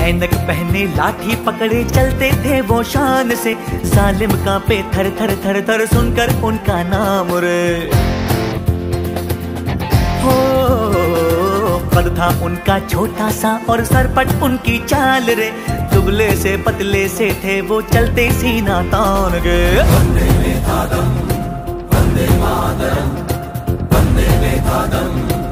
ऐनक पहने लाठी पकड़े चलते थे वो शान से, जालिम कांपे थर थर थर थर सुनकर उनका नाम रे। हो कद था उनका छोटा सा और सरपट उनकी चाल रे, दुबले से पतले से थे वो चलते सीना तान के। वंदे मातरम, वंदे मातरम, वंदे मातरम।